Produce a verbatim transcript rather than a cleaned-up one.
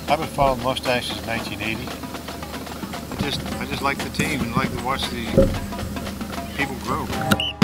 I've been following Mustangs since nineteen eighty. I just, I just like the team and like to watch the people grow.